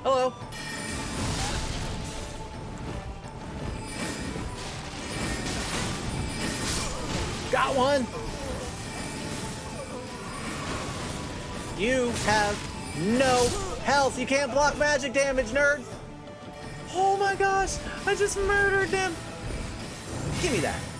Hello. Got one. You have no health. You can't block magic damage, nerd. Oh my gosh, I just murdered them. Give me that.